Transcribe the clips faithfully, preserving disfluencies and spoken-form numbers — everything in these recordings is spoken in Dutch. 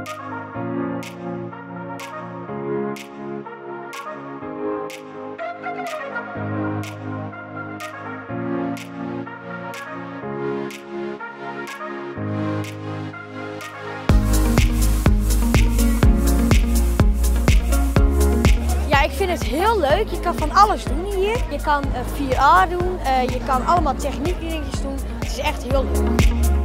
Ja, ik vind het heel leuk. Je kan van alles doen hier. Je kan uh, vier A doen, uh, je kan allemaal techniekdingetjes doen. Het is echt heel leuk.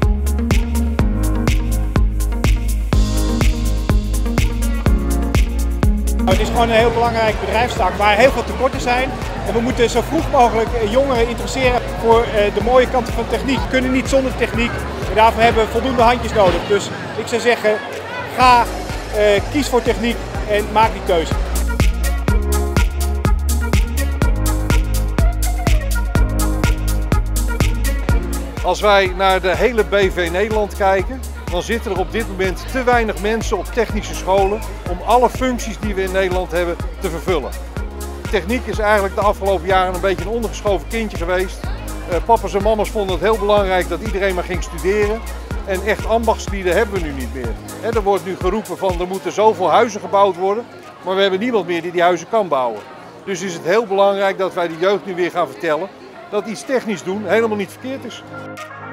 Het is gewoon een heel belangrijk bedrijfstak waar heel veel tekorten zijn. En we moeten zo vroeg mogelijk jongeren interesseren voor de mooie kanten van techniek. We kunnen niet zonder techniek en daarvoor hebben we voldoende handjes nodig. Dus ik zou zeggen, ga, uh, kies voor techniek en maak die keuze. Als wij naar de hele B V Nederland kijken, dan zitten er op dit moment te weinig mensen op technische scholen om alle functies die we in Nederland hebben te vervullen. Techniek is eigenlijk de afgelopen jaren een beetje een ondergeschoven kindje geweest. Uh, papa's en mama's vonden het heel belangrijk dat iedereen maar ging studeren. En echt ambachtslieden hebben we nu niet meer. He, er wordt nu geroepen van er moeten zoveel huizen gebouwd worden, maar we hebben niemand meer die die huizen kan bouwen. Dus is het heel belangrijk dat wij de jeugd nu weer gaan vertellen dat iets technisch doen helemaal niet verkeerd is.